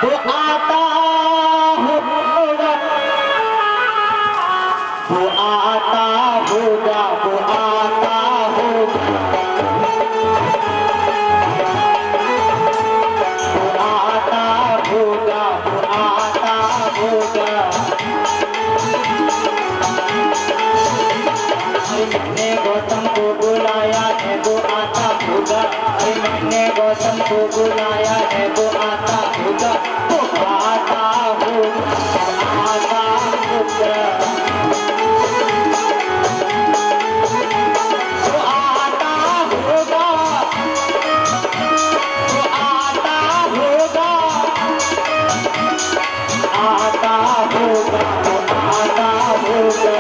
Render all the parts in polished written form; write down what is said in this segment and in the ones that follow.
वो आता होगा, वो आता होगा, वो आता होगा, वो आता होगा, वो आता होगा। मैंने गौतम को बुलाया है, वो आता होगा। अरे मैंने गौतम को बुलाया है, वो आता होगा, वो आता होगा, वो आता होगा, वो आता होगा, वो आता होगा, आता होगा, वो आता होगा।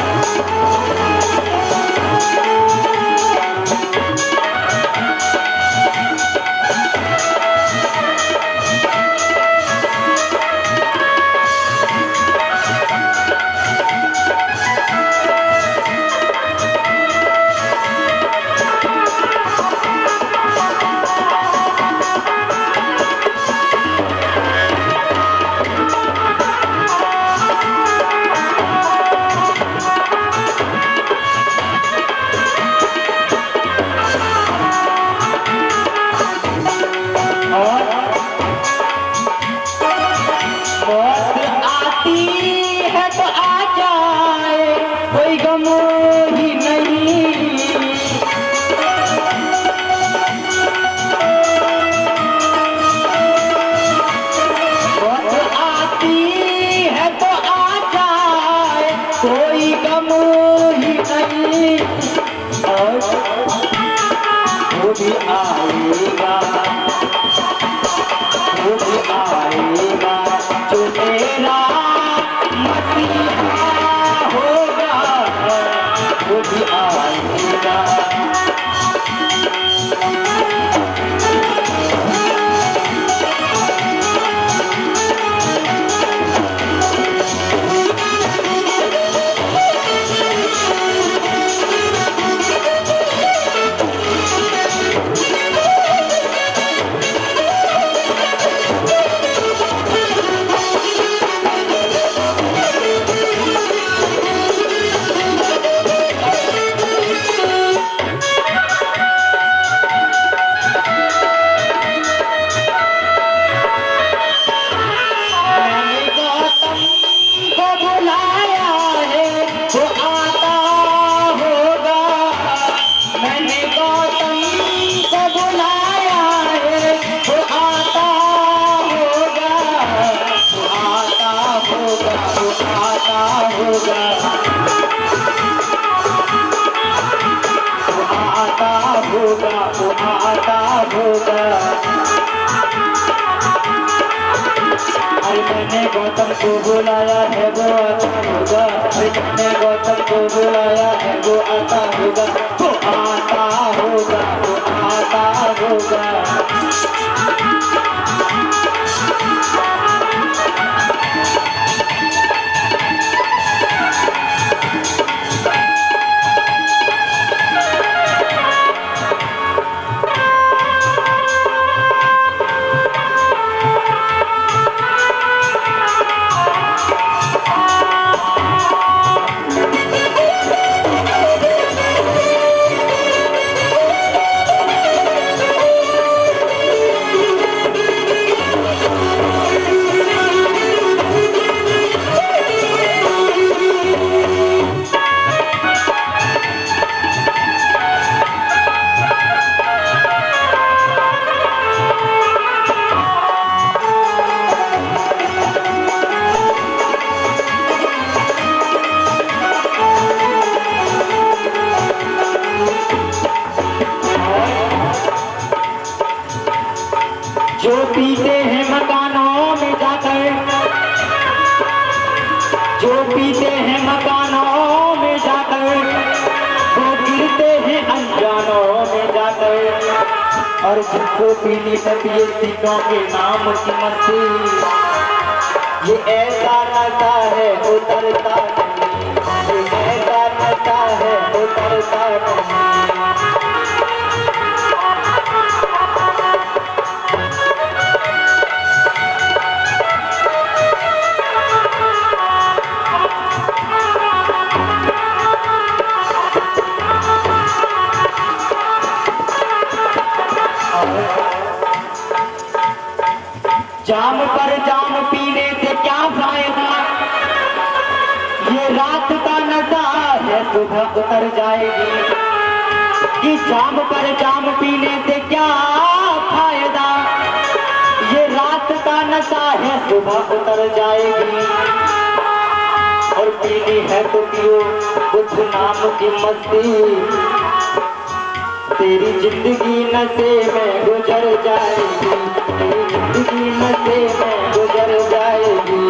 गौतम को बुलाया है, वो आता होगा। मैंने गौतम को बुलाया है, वो आता होगा, वो आता होगा, वो आता होगा। जो पीते हैं मकानों में जाकर, जो पीते हैं मकानों में जाकर, वो गिरते हैं अनजानों में जाकर। और जिनको पीनी पड़ती है सीनों के नाम की मस्ती, ये ऐसा नशा है उतरता नहीं, ये ऐसा नशा है उतरता नहीं। जाम पर जाम पीने से क्या फायदा, ये रात का नशा है सुबह उतर जाएगी। कि जाम पर जाम पीने से क्या फायदा, ये रात का नशा है सुबह उतर जाएगी। और पीनी है तो पियो कुछ नाम की मस्ती, तेरी जिंदगी नशे में गुजर जाएगी, तेरी जिंदगी नशे में गुजर जाएगी।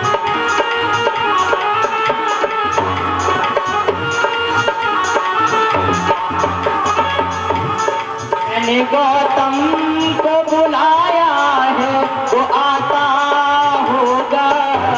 मैंने गौतम को बुलाया है, वो आता होगा।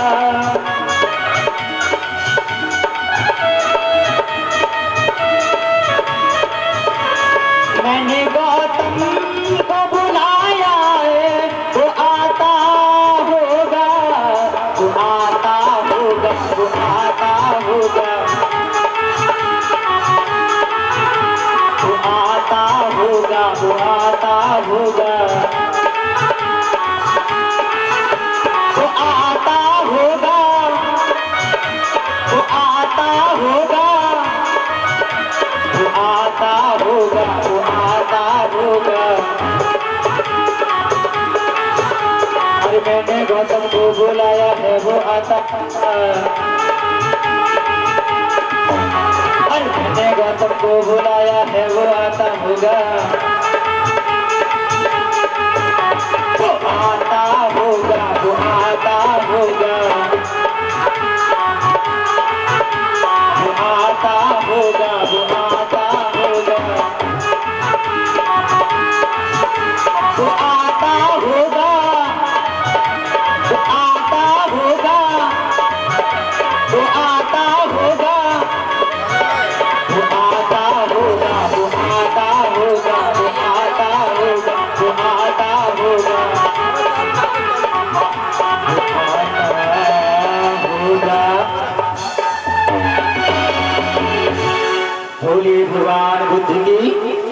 मैंने गौतम को बुलाया है, वो आता होगा, वो आता होगा, वो आता होगा, वो आता होगा, वो आता होगा, वो आता होगा, वो आता होगा, वो आता होगा, वो आता होगा। अरे मैंने गौतम को बुलाया है, वो आता, अरे मैंने गौतम को बुलाया है, वो आता होगा, वो आता होगा, वो आता होगा, वो आता होगा, वो आता होगा, वो आता होगा, वो आता होगा, वो आता होगा, वो आता होगा, वो आता होगा, वो आता होगा, वो आता होगा, होगा। बोलिए भगवान बुद्ध की।